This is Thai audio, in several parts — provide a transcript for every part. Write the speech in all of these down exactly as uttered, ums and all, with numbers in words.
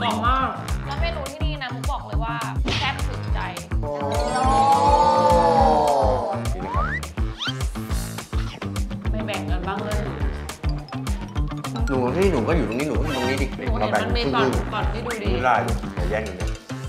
กรอบมากแล้วเมนูที่นี่นะมุกบอกเลยว่าแซ่บถึงใจไม่แบ่งกันบ้างเลยหนูที่หนูก็อยู่ตรงนี้หนูก็อยู่ตรงนี้ดิเราแบ่งครึ่งๆก่อนที่ดูดีไม่ได้เลยอย่าแย่งกันเลย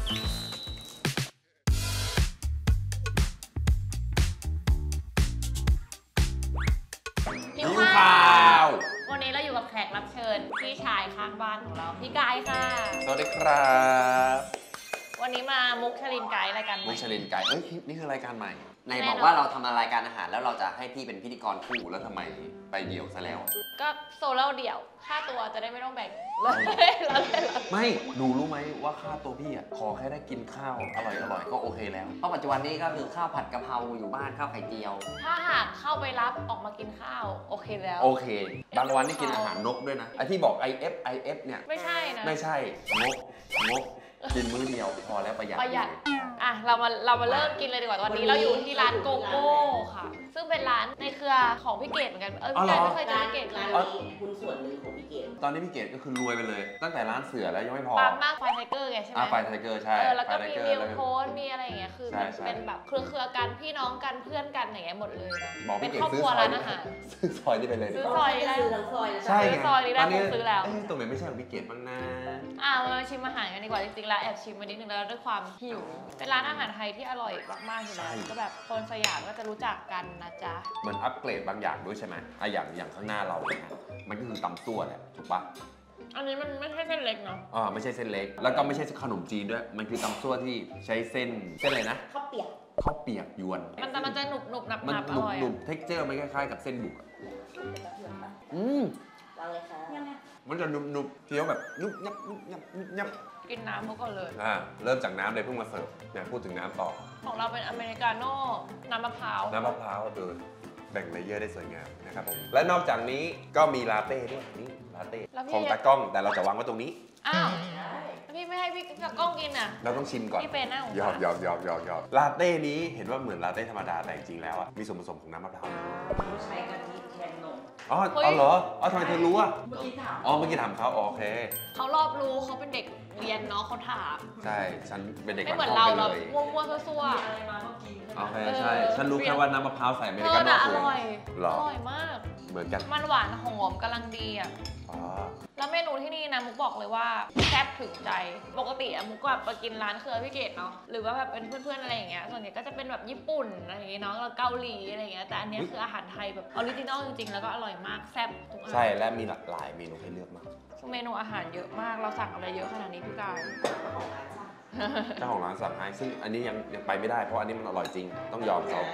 หิวข้าววันนี้เราอยู่กับแขกรับเชิญพี่ชายข้างบ้านของเราพี่กายค่ะสวัสดีครับวันนี้มามุกชลินไกด์รายการมุกชลินไกด์เอ้ยนี่คือรายการใหม่ในบอกว่าเราทำรายการอาหารแล้วเราจะให้พี่เป็นพิธีกรคู่แล้วทำไมไปเดี่ยวซะแล้วก็โซโล่เดี่ยวค่าตัวจะได้ไม่ต้องแบ่งเลยไม่หนูรู้ไหมว่าค่าตัวพี่อ่ะขอแค่ได้กินข้าวอร่อยอร่อยก็โอเคแล้วเพราะปัจจุบันนี้ก็คือข้าวผัดกะเพราอยู่บ้านข้าวไข่เจียวถ้าหากเข้าไปรับออกมากินข้าวโอเคแล้วโอเคบางวันนี่กินอาหารนกด้วยนะไอที่บอก ไอ เอฟ ไอ เอฟ เนี่ยไม่ใช่นะไม่ใช่นกนกกินมื้อเดียวพอแล้วประหยัดประหยัดอ่ะเรามาเรามาเริ่มกินเลยดีกว่าวันนี้เราอยู่ที่ร้านโกโก้ค่ะซึ่งเป็นร้านในเครือของพี่เกดเหมือนกันเออพี่เกดไม่เคยเจอพี่เกดร้านนี้คุณส่วนหนึ่งของพี่เกดตอนนี้พี่เกดก็คือรวยไปเลยตั้งแต่ร้านเสือแล้วยังไม่พอปังมากไฟไทเกอร์ไงใช่ไหมอ่าไฟไทเกอร์ใช่แล้วก็มีมิลโค้ดมีอะไรอย่างเงี้ยคือมันเป็นแบบเครือเครือกันพี่น้องกันเพื่อนกันอย่างเงี้ยหมดเลยเป็นครอบครัวร้านอาหารซื้อซอยนี่ไปเลยซื้อซอยได้ซื้อทั้งซอยใช่ซื้อซอยนี้ได้ผมซื้อแล้วตรงไหนไม่ใช่ของพี่เกดบ้างนะอ่ามาชิมอาหารกันดีกว่าจริงๆแล้วแอบชิมมานิดนึงแล้วด้วยความหิวเป็นร้านอาหารไทยที่อร่อยมากๆอยู่แล้วก็แบบคนสยามก็จะรู้จักกันนะจ๊ะมันอัปเกรดบางอย่างด้วยใช่ไหมอ่ะอย่างอย่างข้างหน้าเราเนี่ยมันก็คือตำซั่วแหละถูกปะอันนี้มันไม่ใช่เส้นเล็กเนาะอ่าไม่ใช่เส้นเล็กแล้วก็ไม่ใช่ขนมจีนด้วยมันคือตำซั่วที่ใช้เส้นเส้นอะไรนะข้าวเปียกข้าวเปียกยวนมันแต่มันจะหนุบหนุบหนับมันอร่อยหนุบเท็กเจอร์มันคล้ายๆกับเส้นบุกอืมอะไรคะมันจะหนุบหนุบเคี้ยวแบบนุบยับนุบยับนุบยับกินน้ำเขาก่อนเลยอ่าเริ่มจากน้ำเลยเพิ่งมาเสิร์ฟเนี่ยพูดถึงน้ำต่อของเราเป็นอเมริกาโน่น้ำมะพร้าวน้ำมะพร้าวโดยแบ่งเลเยอร์ได้สวยงามนะครับผมและนอกจากนี้ก็มีลาเต้ด้วยนี่ลาเต้ของตากล้องแต่เราจะวางไว้ตรงนี้อ้าวพี่ไม่ให้พี่ตากล้องกินอ่ะเราต้องชิมก่อนพี่เป็นนะยอดยอดยอดยอดยอดลาเต้นี้เห็นว่าเหมือนลาเต้ธรรมดาแต่จริงๆแล้วอ่ะมีส่วนผสมของน้ำมะพร้าวใช้กะทิแทนนมอ๋ออ๋อเหรออ๋อทำไมเธอรู้อ่ะเมื่อกี้ถามอ๋อเมื่อกี้ถามเขาโอเคเขารอบรู้เขาเป็นเด็กเรียนเนาะเขาถามใช่ฉันเป็นเด็กไม่เหมือนเราเรามั่วๆซั่วๆอะไรมาเมื่อกี้โอเคใช่ฉันรู้แค่ว่าน้ำมะพร้าวใส่อเมริกาโน่อร่อยหรออร่อยมากเหมือนกันมันหวานหอมกำลังดีอ่ะแล้วเมนูที่นี่นะมุกบอกเลยว่าแซ่บถึงใจปกติอะมุกแบบไปกินร้านเครือพี่เกดเนาะหรือว่าแบบเป็นเพื่อนๆอะไรอย่างเงี้ยส่วนใหญ่ก็จะเป็นแบบญี่ปุ่นอะไรอย่างเงี้ยเนาะเกาหลีอะไรอย่างเงี้ยแต่อันนี้คืออาหารไทยแบบออริจินอลจริงๆแล้วก็อร่อยมากแซ่บทุกอันใช่และมีหลากหลายเมนูให้เลือกมากเมนูอาหารเยอะมากเราสั่งอะไรเยอะขนาดนี้พี่กายเจ้าของร้านสั่งให้ซึ่งอันนี้ยังยังไปไม่ได้เพราะอันนี้มันอร่อยจริงต้องยอมเขา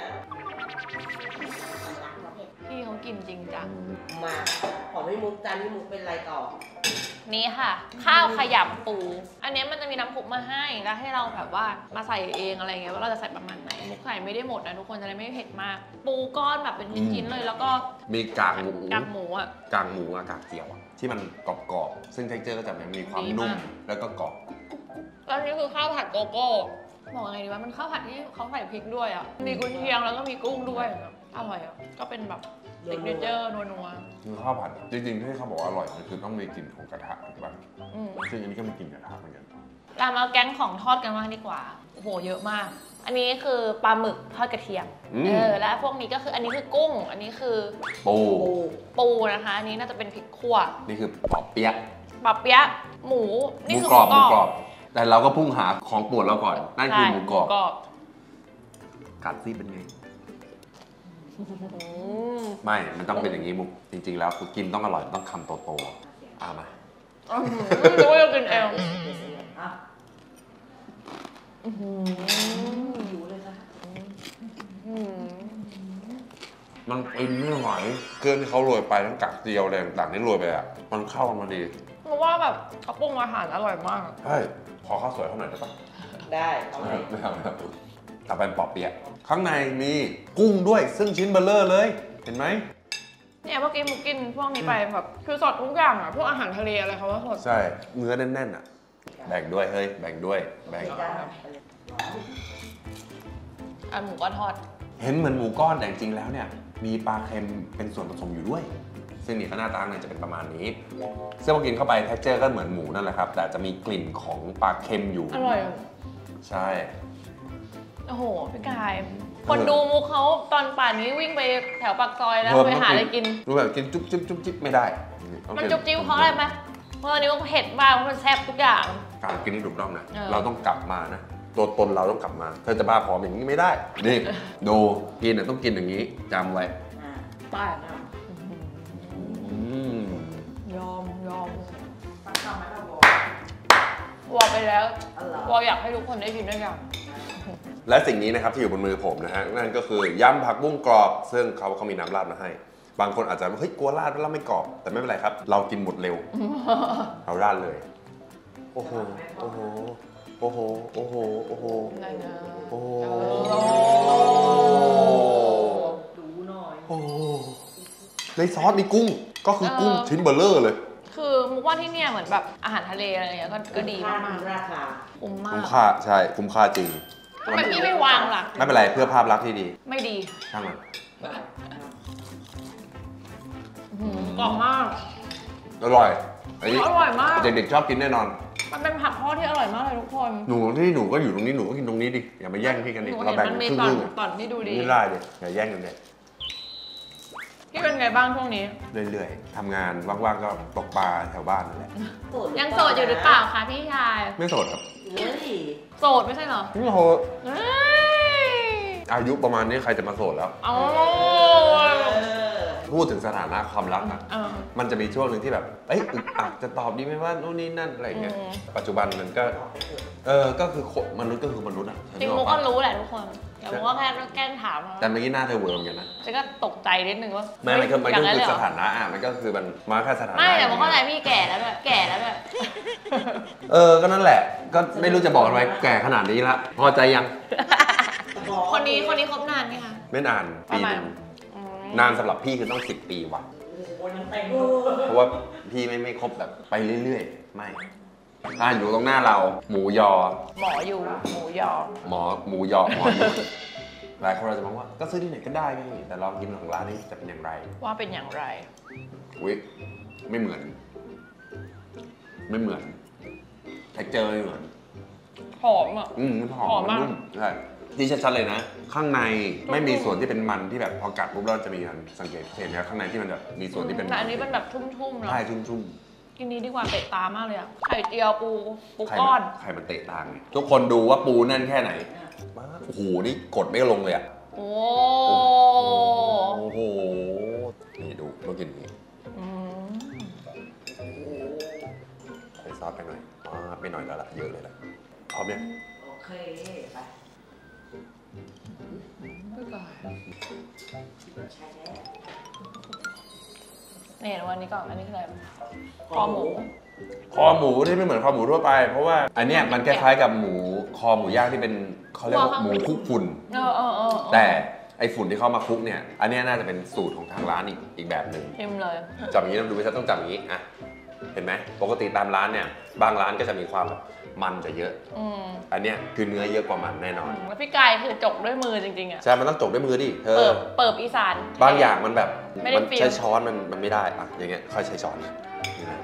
พี่เขากินจริงจังมาขอพี่มุกจานพี่มุกเป็นอะไรต่อนี่ค่ะข้าวขยำปูอันนี้มันจะมีน้ำผุมาให้แล้วให้เราแบบว่ามาใส่เองอะไรเงี้ยว่าเราจะใส่ประมาณไหนมุกใส่ไม่ได้หมดนะทุกคนจะได้ไม่เผ็ดมากปูก้อนแบบเป็นชิ้นๆเลยแล้วก็มีกากหมูกากหมูอ่ะกากหมูอะกากเจียวอะที่มันกรอบๆซึ่งเท็กเจอร์ก็จะมีความนุ่มแล้วก็กรอบแล้วนี่คือข้าวผัดโกโก้บอกไงดีว่ามันข้าวผัดที่เขาใส่พริกด้วยอ่ะมีกุนเชียงแล้วก็มีกุ้งด้วยอร่อยอ่ะก็เป็นแบบซิกเนเจอร์นัวๆคือข้าวผัดจริงๆที่เขาบอกอร่อยมันคือต้องมีกลิ่นของกระทะถูกป่ะซึ่งอันนี้ก็มีกลิ่นกระทะเหมือนกันเรามาแก๊งของทอดกันบ้างดีกว่าโอ้โหเยอะมากอันนี้คือปลาหมึกทอดกระเทียมเออและพวกนี้ก็คืออันนี้คือกุ้งอันนี้คือปูปูนะคะอันนี้น่าจะเป็นพริกขั่วนี่คือปอเปี๊ยะปอเปี๊ยะหมูนี่คือหมูกรอบแต่เราก็พุ่งหาของโปรดเราก่อนนั่นคือหมูกรอบกัดซี่เป็นไงไม่มันต้องเป็นอย่างนี้มุกจริงๆแล้วกินต้องอร่อยต้องคำโตๆเอามาไม่รู้ว่าจะกินเองมันเป็นไม่ไหวเกินที่เขาโรยไปทั้งกักเจียวอะไรต่างๆที่โรยไปอ่ะมันเข้ากันมาดีเพราะว่าแบบเขาปรุงอาหารอร่อยมากใช่ขอข้าวสวยเขาหน่อยได้ปะได้เอาไม่ไม่เอาเอาเป็นปอเปี๊ยะข้างในมีกุ้งด้วยซึ่งชิ้นเบลเลอร์เลยเห็นไหมเนี่ยเมื่อกี้มุกกินพวกนี้ไปแบบคือสดทุกอย่างอ่ะพวกอาหารทะเลอะไรเขาว่าสดใช่เนื้อแน่นๆอ่ะแบ่งด้วยเฮ้ยแบ่งด้วยแบ่งอันหมูก้อนทอดเห็นเหมือนหมูก้อนแต่จริงๆแล้วเนี่ยมีปลาเค็มเป็นส่วนผสมอยู่ด้วยซึ่งนี่ก็หน้าตาเนี่ยจะเป็นประมาณนี้ซึ่งพอกินเข้าไปเท็กเจอร์ก็เหมือนหมูนั่นแหละครับแต่จะมีกลิ่นของปลาเค็มอยู่อร่อยใช่โอ้โหพี่กายคนดูมุกเขาตอนป่านนี้วิ่งไปแถวปากซอยแล้วไปหาอะไรกินรู้แบบกินจุ๊บจิ๊บจุ๊บจิ๊บไม่ได้มันจุ๊บจิ๊บเพราะอะไรไหมเพราะอันนี้มันเผ็ดมากมันแซ่บทุกอย่างการกินที่ถูกต้องนะเราต้องกลับมานะตัวตนเราต้องกลับมาเธอจะบ้าพร้อมอย่างนี้ไม่ได้นี่ดูกินเนี่ยต้องกินอย่างนี้จำไว้ป้านะยอมยอมวอไปแล้ววออยากให้ทุกคนได้กินด้วยกันและสิ่งนี้นะครับที่อยู่บนมือผมนะฮะนั่นก็คือยำผักบุ้งกรอบซึ่งเขาเขามีน้ำราดมาให้บางคนอาจจะเฮ้ยกลัวราดแล้วไม่กรอบแต่ไม่เป็นไรครับเรากินหมดเร็วเราราดเลยโอ้โหโอ้โหโอ้โหโอ้โหโอ้โหโอ้โหดูหน่อยโอ้ในซอสมีกุ้งก็คือกุ้งชิ้นเบลเลอร์เลยคือมุกว่าที่เนี่ยเหมือนแบบอาหารทะเลอะไรอย่างเงี้ยก็ดีมากราคาคุ้มมากคุ้มค่าใช่คุ้มค่าจริงทำไมพี่ไม่วางล่ะไม่เป็นไรเพื่อภาพลักษณ์ที่ดีไม่ดีช่างมันกรอบมากอร่อยอร่อยมากเด็กๆชอบกินแน่นอนมันเป็นผักทอดที่อร่อยมากเลยทุกคนหนูที่หนูก็อยู่ตรงนี้หนูก็กินตรงนี้ดิอย่ามาแย่งพี่กันดิเราแบ่งครึ่งนึงตอนที่ดูดีไม่ได้ดิอย่าแย่งกันเลยพี่เป็นไงบ้างช่วงนี้เรื่อยๆทำงานว่างๆก็ตกปลาแถวบ้านนั่นแหละยังโสดอยู่หรือเปล่าคะพี่ชายไม่โสดครับโสดไม่ใช่เหรอไม่โสดอายุประมาณนี้ใครจะมาโสดแล้วพูดถึงสถานะความรักนะมันจะมีช่วงหนึ่งที่แบบเอ้ยอึกอักจะตอบดีไหมว่าโน่นนี่นั่นอะไรเงี้ยปัจจุบันมันก็เออก็คือมนุษย์ก็คือมนุษย์อ่ะจริงมุกก็รู้แหละทุกคนแต่มุกก็แค่แกล้งถามแต่เมื่อกี้หน้าเธอเวิร์มกันนะฉันก็ตกใจนิดนึงว่าไม่มันก็มันก็คือสถานะอ่ะมันก็คือมันมาแค่สถานะไม่แต่มุกเข้าใจพี่แก่แล้วแบบแก่แล้วแบบเออก็นั่นแหละก็ไม่รู้จะบอกอะไรแก่ขนาดนี้ละพอใจยังคนนี้คนนี้คบนานไหมคะไม่นานปีนึงนานสำหรับพี่คือต้องสิบปีว่ะเพราะว่าพี่ไม่ไม่ครบแบบไปเรื่อยๆไม่อ่าอยู่ตรงหน้าเราหมูยอหมออยู่หมูยอหมอหมูยอหมออยู่หลายคนเราจะมองว่าก็ซื้อที่ไหนก็ได้ไงแต่ลองกินของร้านนี้จะเป็นอย่างไรว่าเป็นอย่างไรอุ๊ยไม่เหมือนไม่เหมือนเท็กเจอร์ไม่เหมือนหอมอ่ะอืมมันหอมมันนุ่มใช่ที่ชัดๆเลยนะข้างในไม่มีส่วนที่เป็นมันที่แบบพอกัดปุ๊บเราจะมีการสังเกตเห็นนะข้างในที่มันแบบมีส่วนที่เป็นแต่อันนี้มันแบบชุ่มๆเนาะใช่ชุ่มๆกินนี้ดีกว่าเตะตามากเลยอ่ะไข่เจียวปูปูก้อนไข่มันเตะตาไงทุกคนดูว่าปูแน่นแค่ไหนโอ้โหนี่กดไม่ลงเลยอ่ะโอ้โหนี่ดูต้องกินนี้ใส่ซอสไปหน่อยอ่าไปหน่อยแล้วล่ะเยอะเลยล่ะพร้อมยังโอเคไปนี่วันนี้ก่อนอันนี้คืออะไรคอหมูคอหมูที่ไม่เหมือนคอหมูทั่วไปเพราะว่าอันเนี้ยมันคล้ายๆกับหมูคอหมูย่างที่เป็นเขาเรียกว่าหมูคลุกฝุ่นแต่ไอฝุ่นที่เขามาคลุกเนี่ยอันนี้น่าจะเป็นสูตรของทางร้านอีกอีกแบบหนึ่งเต็มเลยจับอย่างนี้ต้องดูไปซะต้องจับอย่างนี้อ่ะเห็นไหมปกติตามร้านเนี่ยบางร้านก็จะมีความมันจะเยอะอันเนี้ยคือเนื้อเยอะกว่ามันแน่นอนแล้วพี่กายคือจกด้วยมือจริงๆอ่ะใช่มันต้องจกด้วยมือดิเธอเปิบเปิบอีสานบางอย่างมันแบบมันใช้ช้อนมันมันไม่ได้อ่ะอย่างเงี้ยค่อยใช้ช้อนนี่นะ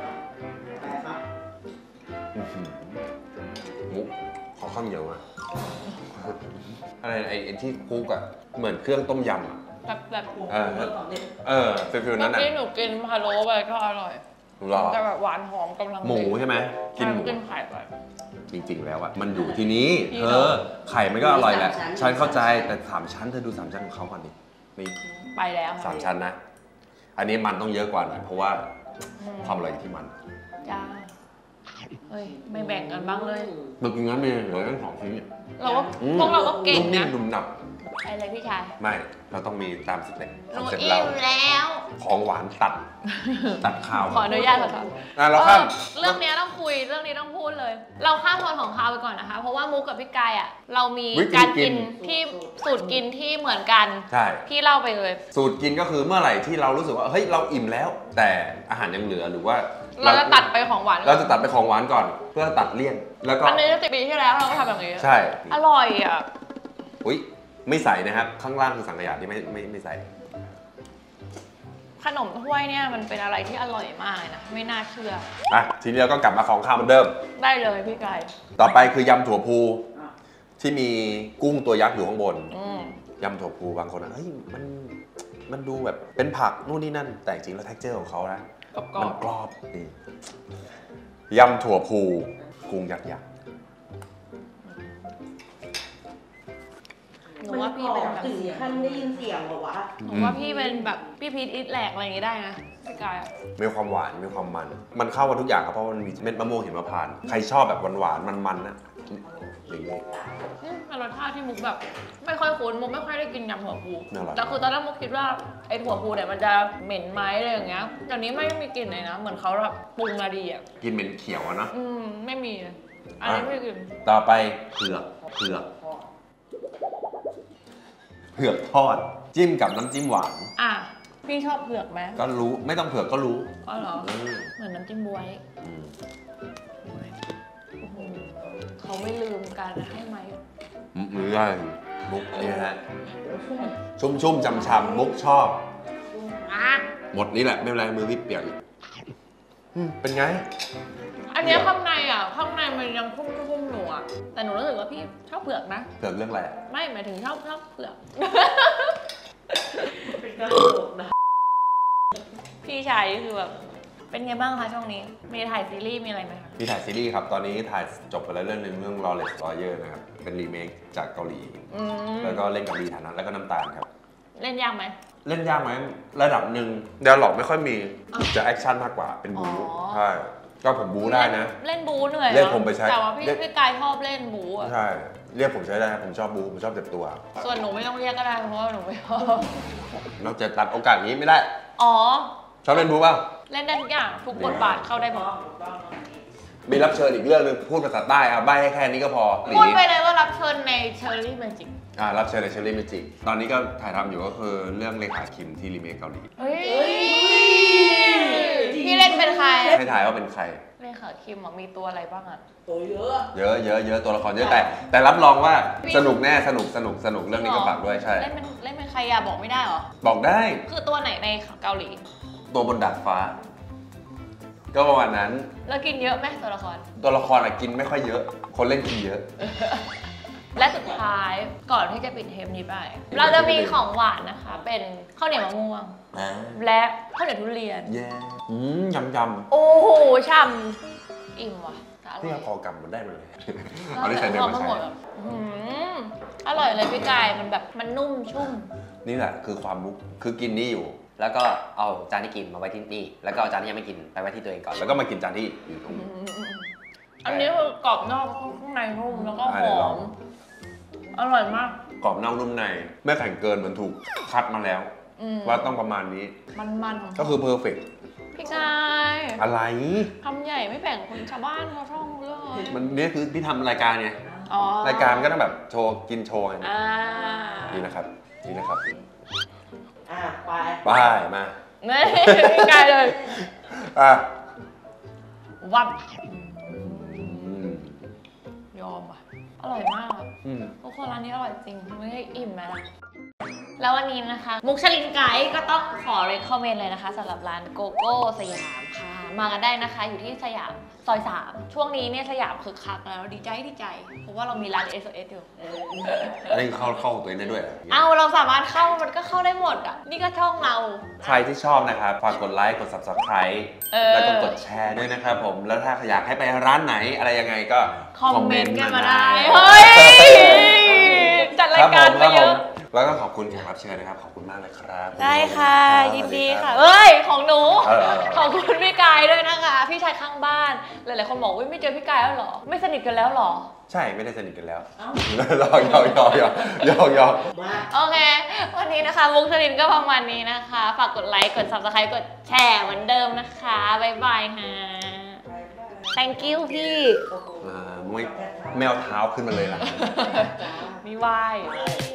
มุกขอข้าวเหนียวอ่ะอะไรไอ้ที่คุกอ่ะเหมือนเครื่องต้มยำอ่ะแบบแบบเออเออฟิลนั้นอ่ะที่หนูกินพะโล้ไปก็อร่อยจะแบบหวานหอมกำลังหมูใช่ไหมกินหมูกินไข่ไปจริงๆแล้วอ่ะมันอยู่ที่นี้เธอไข่มันก็อร่อยแหละฉันเข้าใจแต่สามชั้นเธอดูสามชั้นของเขาก่อนดินี่ไปแล้วสามชั้นนะอันนี้มันต้องเยอะกว่าหน่อยเพราะว่าความอร่อยอยู่ที่มันจ้าเฮ้ยไม่แบ่งกันบ้างเลยเรากินงั้นไปเหลือแค่สองชิ้นเราก็พวกเราก็เก่งนะนุ่มหนับอะไรพี่ชายไม่เราต้องมีตามสเต็ปเสร็จแล้วแล้วของหวานตัดตัดข้าวขออนุญาตค่ะเราข้ามเรื่องนี้ต้องคุยเรื่องนี้ต้องพูดเลยเราข้ามโซนของข้าวไปก่อนนะคะเพราะว่ามุกกับพี่กายอ่ะเรามีการกินที่สูตรกินที่เหมือนกันใช่พี่เล่าไปเลยสูตรกินก็คือเมื่อไหร่ที่เรารู้สึกว่าเฮ้ยเราอิ่มแล้วแต่อาหารยังเหลือหรือว่าเราจะตัดไปของหวานเราจะตัดไปของหวานก่อนเพื่อตัดเลี่ยนแล้วก็อันนี้สิบปีที่แล้วเราก็ทำแบบนี้ใช่อร่อยอ่ะอุ้ยไม่ใส่นะครับข้างล่างคือสังขยาที่ไม่ไม่ไม่ใส่ขนมถ้วยเนี่ยมันเป็นอะไรที่อร่อยมากนะไม่น่าเชื่ออ่ะทีนี้เราก็กลับมาของข้าวเหมือนเดิมได้เลยพี่ไก่ต่อไปคือยำถั่วพูที่มีกุ้งตัวยักษ์อยู่ข้างบนอืมยำถั่วพูบางคนอ่ะเฮ้ยมันมันดูแบบเป็นผักนู่นนี่นั่น แต่จริงแล้ว texture ของเขานะกรอบมันกรอบนี่ยำถั่วพูกุ้งยักษ์ยักษ์หนูว่าพี่เป็นแบบถึงขั้นได้ยินเสียงเหรอวะหนูว่าพี่เป็นแบบพี่พีทอิทแหลกอะไรอย่างงี้ได้นะพี่กายอะมีความหวานมีความมัน มันเข้ากันทุกอย่างครับเพราะมันมีเม็ดมะม่วงหิมพานต์ใครชอบแบบหวานๆมันๆนะอย่างนี้อืมเป็นรสชาติที่มุกแบบไม่ค่อยคุ้นมุกไม่ค่อยได้กินยำถั่วพูอร่อยแต่คือตอนแรกมุกคิดว่าไอ้ถั่วพูเนี่ยมันจะเหม็นไหมอะไรอย่างเงี้ยเดี๋ยวนี้ไม่มีกลิ่นเลยนะเหมือนเขาแบบปรุงมาดีอ่ะกินเหม็นเขียวอะเนอะอืมไม่มีเลยอันนี้ไม่กินต่อไปเผือกเผือกเผือกทอด จิ้มกับน้ำจิ้มหวานอ่ะพี่ชอบเผือกไหมก็รู้ไม่ต้องเผือกก็รู้อ๋อเหรออืมเหมือนน้ำจิ้มบวยอืมโอ้โหเขาไม่ลืมการให้ไหมมือได้มุกนี่ฮะชุ่มชุ่มๆจำชำๆมุกชอบอ่ะหมดนี้แหละไม่เป็นไรมือพี่เปียกอีกอืมเป็นไงอันเนี้ยข้างในอ่ะข้างในมันยังพุ่มพุ่มๆหนูอ่ะแต่หนูรู้สึกว่าพี่ชอบเผือกนะเผือกเรื่องอะไรอะไม่หมายถึงชอบชอบเผือกเป็นกระโดดนะพี่ชายคือแบบเป็นไงบ้างคะช่วงนี้ มีถ่ายซีรีส์มีอะไรไหมคะมีถ่ายซีรีส์ครับ ตอนนี้ถ่ายจบไปแล้วเรื่องหนึงเรื่อง Lawless Lawyer นะครับ เป็นรีเมคจากเกาหลีอืมแล้วก็เล่นกับลีฐานะแล้วก็น้ำตาลครับเล่นยากไหมเล่นยากไหมระดับหนึ่งดาวหลอกไม่ค่อยมีอ้าวจะแอคชั่นมากกว่าเป็นบูอ๋อใช่ก็ผมบูได้นะเล่นบูเหนื่อยเรียกอะผมไปใช้แต่ว่าพี่เรียกพี่กายชอบเล่นบูอ่ะใช่เรียกผมใช้ได้ครับผมชอบบูผมชอบเจ็บตัวส่วนหนูไม่ต้องเรียกก็ได้เพราะว่าหนูไม่ชอบเราจะตัดโอกาสนี้ไม่ได้อ๋อชอบเล่นบูเปล่าเล่นได้ทุกอย่างทุกบทบาทเข้าได้หมดมีรับเชิญอีกเรื่องหนึงพูดภาษาใต้อ่ะใบให้แค่นี้ก็พอหลีพูดไปเลยว่ารับเชิญในเชอร์รี่แมจิกอ่ารับเชิญในเชอรี่เมจิกตอนนี้ก็ถ่ายทำอยู่ก็คือเรื่องเลขาคิมที่รีเมคเกาหลีเฮ้ยพี่เล่นเป็นใครให้ถ่ายว่าเป็นใครเล่นขาคิมอะมีตัวอะไรบ้างอะโตเยอะเยอะเยอะเยอะตัวละครเยอะแต่ แต่รับรองว่าสนุกแน่สนุกสนุกสนุกเรื่องนี้ก็ฝากด้วยใช่เล่นเป็นเล่นเป็นใครอะบอกไม่ได้เหรอบอกได้คือตัวไหนในเกาหลีตัวบนดาดฟ้า ก็ประมาณนั้นแล้วกินเยอะไหมตัวละครตัวละครอะกินไม่ค่อยเยอะ คนเล่นกินเยอะและสุดท้ายก่อนที่จะปิดเทปนี้ไป เราจะมีของหวานนะคะ เป็นข้าวเหนียวมะม่วง และข้าวเหนียวทุเรียนแย่อืมยำยโอ้โหช่ำอิ่มว่ะแต่อำร่ที่อยเราคอกำมันได้มาเลยเอาที่ใส่เดินพอมามาใช้หมดแบบอื้อหืออร่อยเลยพี่กายมันแบบมันนุ่มชุ่มนี่แหละคือความมุกคือกินนี่อยู่แล้วก็เอาจานที่กินมาไว้ที่นี่ แล้วก็เอาจานที่ยังไม่กินไปไว้ที่ตัวเองก่อนแล้วก็มากินจานที่อยู่ตรงนี้อันนี้คือกรอบนอกข้างในนุ่มแล้วก็หอ่ะเดี๋ยวลอองมอร่อยมากกรอบนอกนุ่มในไม่แข็งเกินเหมือนถูกคัดมาแล้วอืมว่าต้องประมาณนี้มันๆของก็คือเพอร์เฟกพี่กายอะไรคำใหญ่ไม่แบ่งคนชาวบ้านเขาช่องเลยมันนี่คือพี่ทำรายการไงอ๋อรายการก็ต้องแบบโชว์กินโชว์ไงอ่านี่นะครับนี่นะครับอ่ะไปไปมานี่พี่กายเลยอ่ะวับอืมยอมอ่ะ อร่อยมากอะอืมทุกคนร้านนี้อร่อยจริงไม่ได้อิ่มไหมล่ะ แล้ววันนี้นะคะ มุกชลินไกด์ก็ต้องขอเรคคอมเมนต์เลยนะคะสำหรับร้านโกโก้สยามค่ะ มากันได้นะคะอยู่ที่สยามซอยสามช่วงนี้เนี่ยสยามคึกคักแล้วดีใจดีใจ เพราะว่าเรามีร้าน เอส โอ เอส อยู่อันนี้เข้าเข้าตัวเองได้ด้วยเหรอเอาเราสามารถเข้ามันก็เข้าได้หมดอ่ะ นี่ก็ช่องเราใครที่ชอบนะครับฝากกดไลค์กด ซับสไครบ์เออแล้วก็กดแชร์ด้วยนะครับผมแล้วถ้าอยากให้ไปร้านไหนอะไรยังไงก็คอมเมนต์กันมาได้ เฮ้ย จัดรายการไปเยอะแล้วก็ขอบคุณแขกรับเชิญนะครับ ขอบคุณมากเลยครับได้ค่ะขอบณยินดีรับค่ะ เอ้ย ของหนูเออเออขอบคุณพี่กายด้วยนะคะ พี่ชายข้างบ้าน หลายๆคนบอกว่าไม่เจอพี่กายแล้วเหรอ ไม่สนิทกันแล้วเหรอใช่ไม่ได้สนิทกันแล้วเอ้าหยอกหยอกหยอกหยอกหยอกหยอกมาโอเค วันนี้นะคะมุกชลินก็ประมาณนี้นะคะ ฝากกดไลค์ กด ซับสไครบ์ กดแชร์เหมือนเดิมนะคะ บ๊ายบายค่ะ thank you พี่โอ้โหอ่าไม่แมวเท้าขึ้นมาเลยล่ะมีวาย